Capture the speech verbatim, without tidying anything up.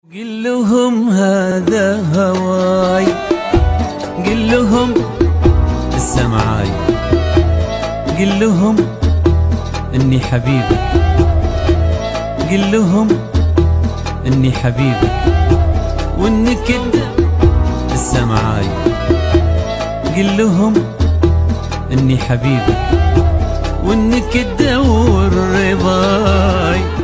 قل لهم هذا هواي، قل لهم لسه معاي، قل لهم اني حبيبك، قل لهم اني حبيبك وانك انت لسه معاي، قل لهم اني حبيبك وانك تدور رضاي.